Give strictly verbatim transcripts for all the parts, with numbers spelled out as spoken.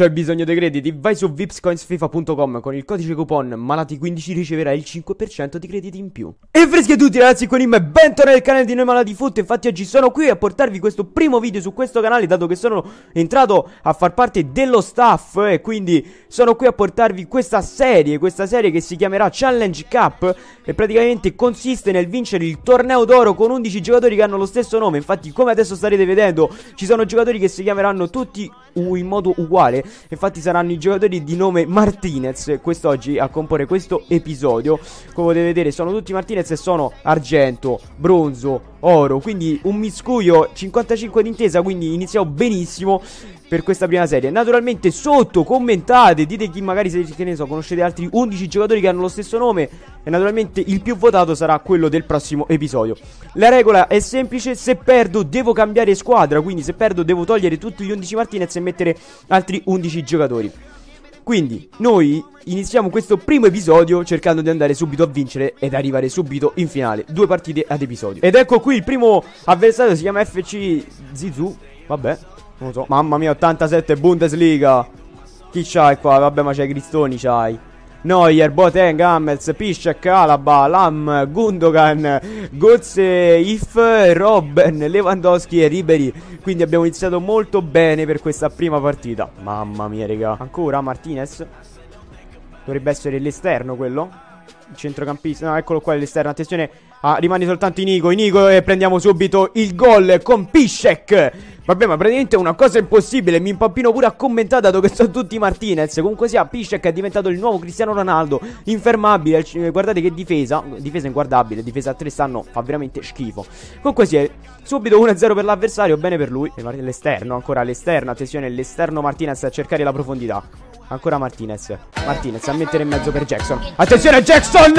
c'hai bisogno dei crediti? Vai su vipscoinsfifa punto com con il codice coupon malati quindici riceverai il cinque per cento di crediti in più. E freschi a tutti ragazzi, con Nim e bentornati nel canale di Noi Malati Foot. Infatti oggi sono qui a portarvi questo primo video su questo canale, dato che sono entrato a far parte dello staff, e quindi sono qui a portarvi questa serie, questa serie che si chiamerà Challenge Cup, e praticamente consiste nel vincere il torneo d'oro con undici giocatori che hanno lo stesso nome. Infatti, come adesso starete vedendo, ci sono giocatori che si chiameranno tutti in modo uguale. Infatti saranno i giocatori di nome Martinez quest'oggi a comporre questo episodio. Come potete vedere sono tutti Martinez e sono argento, bronzo, oro, quindi un miscuglio cinquantacinque d'intesa, quindi iniziamo benissimo per questa prima serie. Naturalmente sotto commentate, dite chi magari, se che ne so, conoscete altri undici giocatori che hanno lo stesso nome, e naturalmente il più votato sarà quello del prossimo episodio. La regola è semplice: se perdo devo cambiare squadra, quindi se perdo devo togliere tutti gli undici Martinez e mettere altri undici giocatori. Quindi noi iniziamo questo primo episodio cercando di andare subito a vincere ed arrivare subito in finale, due partite ad episodio. Ed ecco qui il primo avversario, si chiama F C Zizou, vabbè, non lo so. Mamma mia, ottantasette Bundesliga. Chi c'hai qua? Vabbè, ma c'hai Cristoni, c'hai Neuer, Boateng, Hummels, Piszczek, Alaba, Lam, Gundogan, Götze, If, Robben, Lewandowski e Ribery. Quindi abbiamo iniziato molto bene per questa prima partita. Mamma mia, raga. Ancora Martinez. Dovrebbe essere l'esterno quello, il centrocampista. No, eccolo qua l'esterno. Attenzione, ah, rimane soltanto Inigo, Inigo, e prendiamo subito il gol con Piszczek. Vabbè, ma praticamente è una cosa impossibile. Mi impappino pure a commentare, dato che sono tutti Martinez. Comunque sia, Piszczek è diventato il nuovo Cristiano Ronaldo, infermabile. Guardate che difesa, difesa inguardabile. Difesa a tre stanno, fa veramente schifo. Comunque sia, subito uno a zero per l'avversario, bene per lui. L'esterno, ancora l'esterno. Attenzione, l'esterno Martinez a cercare la profondità. Ancora Martinez, Martinez a mettere in mezzo per Jackson. Attenzione Jackson,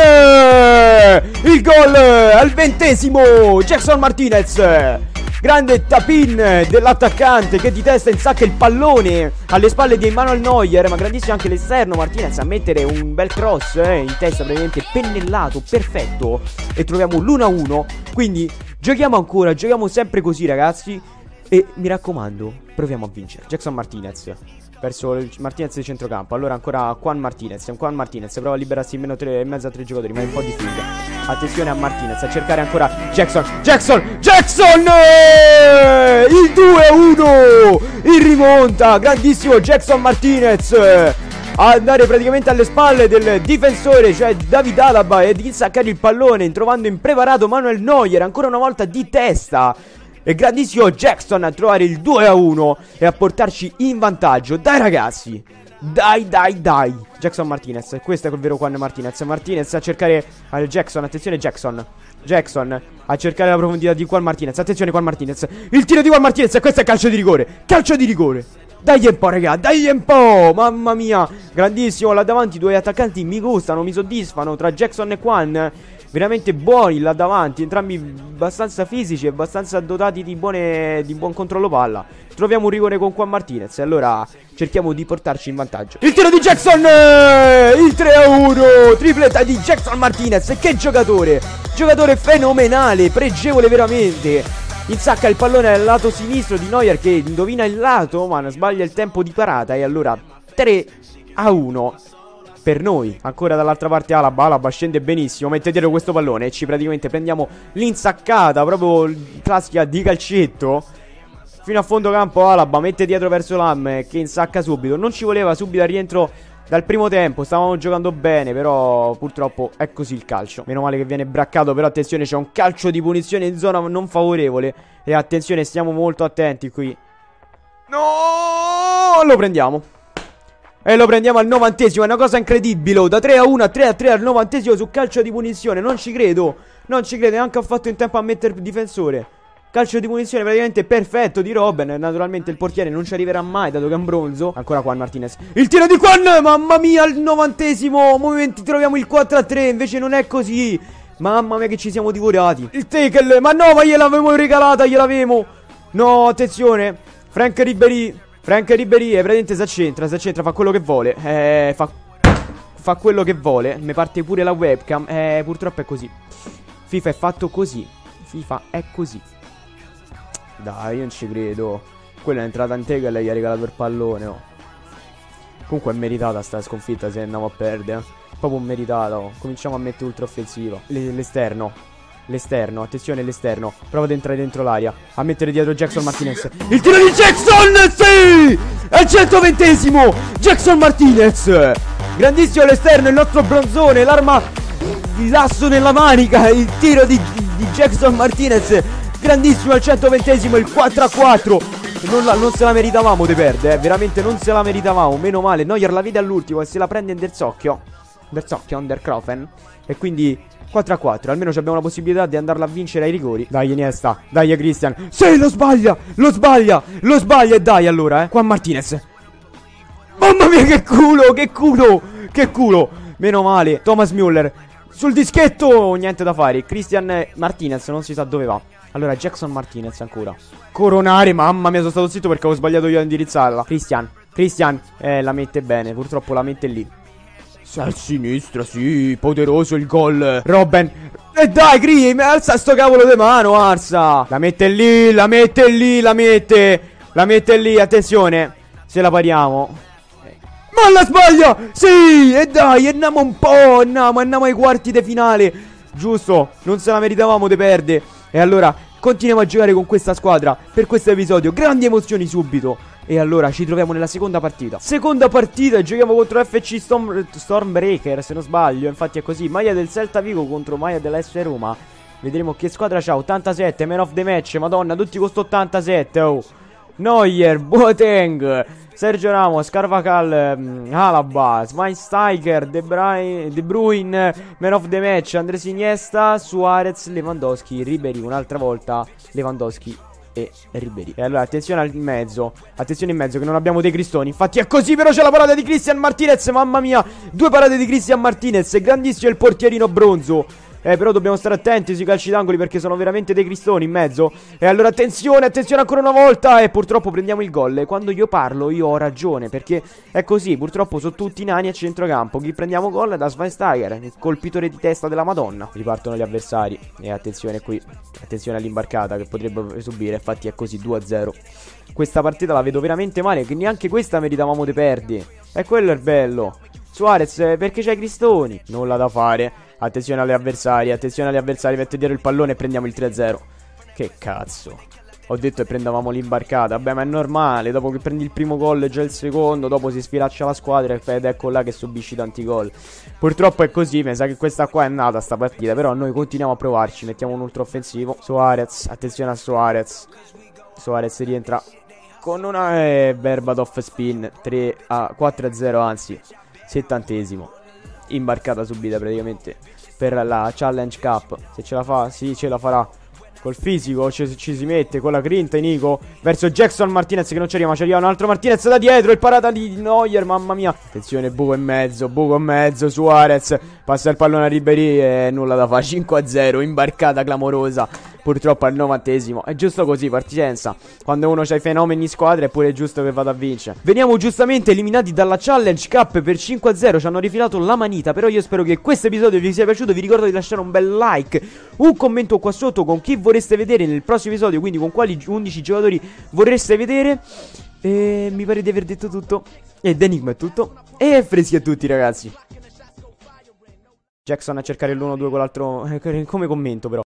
il gol al ventesimo. Jackson Martinez, grande tap-in dell'attaccante che di testa insacca il pallone alle spalle di Emmanuel Neuer. Ma grandissimo anche l'esterno Martinez a mettere un bel cross eh, in testa, praticamente pennellato, perfetto. E troviamo l'uno a uno. Quindi giochiamo ancora, giochiamo sempre così ragazzi. E mi raccomando, proviamo a vincere. Jackson Martinez verso il Martinez di centrocampo. Allora ancora Juan Martinez. Juan Martinez prova a liberarsi in meno tre e mezzo a tre giocatori, ma è un po' difficile. Attenzione a Martinez a cercare ancora Jackson. Jackson, Jackson, il due a uno, il rimonta. Grandissimo Jackson Martinez a andare praticamente alle spalle del difensore, cioè David Alaba, e di insaccare il pallone, trovando impreparato Manuel Neuer ancora una volta di testa. E grandissimo Jackson a trovare il due a uno e a portarci in vantaggio. Dai ragazzi, dai dai dai. Jackson Martinez, questo è quel vero Juan Martinez. Martinez a cercare al Jackson, attenzione Jackson. Jackson a cercare la profondità di Juan Martinez. Attenzione Juan Martinez, il tiro di Juan Martinez, e questo è calcio di rigore. Calcio di rigore. Dai un po' raga, dai un po'. Mamma mia, grandissimo là davanti. Due attaccanti mi gustano, mi soddisfano, tra Jackson e Juan. Veramente buoni là davanti, entrambi abbastanza fisici e abbastanza dotati di, buone, di buon controllo palla. Troviamo un rigore con Juan Martinez e allora cerchiamo di portarci in vantaggio. Il tiro di Jackson, il tre a uno, tripletta di Jackson Martinez. Che giocatore, giocatore fenomenale, pregevole veramente. Insacca il pallone al lato sinistro di Neuer, che indovina il lato ma sbaglia il tempo di parata. E allora tre a uno per noi. Ancora dall'altra parte Alaba. Alaba scende benissimo, mette dietro questo pallone e ci praticamente prendiamo l'insaccata, proprio classica di calcetto. Fino a fondo campo Alaba mette dietro verso Lam, che insacca subito. Non ci voleva subito al rientro dal primo tempo, stavamo giocando bene, però purtroppo è così il calcio. Meno male che viene braccato, però attenzione, c'è un calcio di punizione in zona non favorevole. E attenzione, stiamo molto attenti qui. No, lo prendiamo. E lo prendiamo al novantesimo, è una cosa incredibile. Da tre a uno a tre a tre al novantesimo su calcio di punizione. Non ci credo, non ci credo, neanche ho fatto in tempo a mettere difensore. Calcio di punizione praticamente perfetto di Robben. Naturalmente il portiere non ci arriverà mai, dato che è un bronzo. Ancora Juan Martinez, il tiro di Juan, mamma mia, al novantesimo momenti troviamo il quattro a tre, invece non è così. Mamma mia che ci siamo divorati. Il tackle, ma no, ma gliel'avevo regalata, gliel'avevo. No, attenzione, Frank Ribery. Frank Ribery è praticamente si accentra, si accentra, fa quello che vuole. Eh, fa, fa quello che vuole. Mi parte pure la webcam. Eh, purtroppo è così. FIFA è fatto così. FIFA è così. Dai, io non ci credo. Quello è entrato in tackle e gli ha regalato il pallone, oh. Comunque è meritata sta sconfitta se andiamo a perdere, eh. Proprio meritata, oh. Cominciamo a mettere ultra offensiva. L'esterno. L'esterno, attenzione l'esterno. Prova ad entrare dentro l'area. A mettere dietro Jackson Martinez. Il tiro di Jackson, sì! È il centoventesimo! Jackson Martinez! Grandissimo l'esterno, il nostro bronzone. L'arma, l'asso nella manica. Il tiro di, di, di Jackson Martinez. Grandissimo al centoventesimo, il quattro a quattro. Non, la, non se la meritavamo di perdere, eh. Veramente non se la meritavamo. Meno male, Neuer la vede all'ultimo e se la prende in Derzocchio. Derzocchio, Underkrofen. E quindi quattro a quattro. Almeno abbiamo la possibilità di andarla a vincere ai rigori. Dai Iniesta, dai Christian. Sì, lo sbaglia, lo sbaglia, lo sbaglia. E dai allora, eh. Qua Martinez. Mamma mia che culo, che culo, che culo. Meno male, Thomas Müller sul dischetto, niente da fare. Christian Martinez non si sa dove va. Allora Jackson Martinez ancora. Coronare, mamma mia, sono stato zitto perché avevo sbagliato io a indirizzarla. Christian, Christian, eh, la mette bene, purtroppo la mette lì. A sinistra, sì, poderoso il gol. Robben. E dai, Gri, alza sto cavolo di mano, alza. La mette lì, la mette lì, la mette. La mette lì, attenzione. Se la pariamo. Ma la sbaglia! Sì, e dai, andiamo un po', andiamo, andiamo ai quarti di finale. Giusto, non se la meritavamo di perdere. E allora continuiamo a giocare con questa squadra per questo episodio. Grandi emozioni subito. E allora ci troviamo nella seconda partita. Seconda partita, giochiamo contro F C Storm, Stormbreaker, se non sbaglio. Infatti è così, maglia del Celta Vigo contro maglia della S Roma. Vedremo che squadra c'ha. Ottantasette, man of the match. Madonna, tutti con sto ottantasette, oh. Neuer, Boateng, Sergio Ramos, Carvajal, um, Alaba, Schweinsteiger, De Bruyne, De Bruyne, man of the match, Andres Iniesta, Suarez, Lewandowski, Ribery, un'altra volta Lewandowski e Ribery. E allora attenzione al mezzo, attenzione in mezzo che non abbiamo dei cristoni. Infatti è così, però c'è la parata di Christian Martinez. Mamma mia, due parate di Christian Martinez. Grandissimo il portierino bronzo. Eh però dobbiamo stare attenti sui calci d'angoli perché sono veramente dei cristoni in mezzo. E allora attenzione, attenzione ancora una volta. E purtroppo prendiamo il gol. E quando io parlo io ho ragione, perché è così, purtroppo sono tutti nani a centrocampo. Chi prendiamo gol è da Schweinsteiger, il colpitore di testa della Madonna. Ripartono gli avversari. E attenzione qui, attenzione all'imbarcata che potrebbe subire. Infatti è così, due a zero. Questa partita la vedo veramente male, che neanche questa meritavamo di perdere. E quello è il bello. Suarez, perché c'hai i cristoni? Nulla da fare. Attenzione alle avversari, attenzione agli avversari. Mette dietro il pallone e prendiamo il tre a zero. Che cazzo. Ho detto che prendevamo l'imbarcata. Vabbè, ma è normale. Dopo che prendi il primo gol e già il secondo, dopo si sfilaccia la squadra ed ecco là che subisci tanti gol. Purtroppo è così. Mi sa che questa qua è nata sta partita. Però noi continuiamo a provarci. Mettiamo un ultra offensivo. Suarez, attenzione a Suarez. Suarez rientra con una eh, Berbatov spin. tre a quattro a zero, anzi settantesimo. Imbarcata subita praticamente per la Challenge Cup. Se ce la fa, sì, ce la farà. Col fisico ci, ci si mette, con la grinta Nico verso Jackson Martinez che non ci arriva, ma ci arriva un altro Martinez da dietro. Il parata di Neuer, mamma mia. Attenzione, buco in mezzo, buco in mezzo. Suarez passa il pallone a Ribery e nulla da fare. Cinque a zero, imbarcata clamorosa. Purtroppo al novantesimo. È giusto così, partenza. Quando uno c'ha i fenomeni in squadra è pure giusto che vada a vincere. Veniamo giustamente eliminati dalla Challenge Cup per cinque a zero. Ci hanno rifilato la manita. Però io spero che questo episodio vi sia piaciuto. Vi ricordo di lasciare un bel like, un commento qua sotto con chi vorreste vedere nel prossimo episodio, quindi con quali undici giocatori vorreste vedere. E mi pare di aver detto tutto. Ed Enigma è tutto. E freschi a tutti, ragazzi. Jackson a cercare l'uno due con l'altro. Come commento però.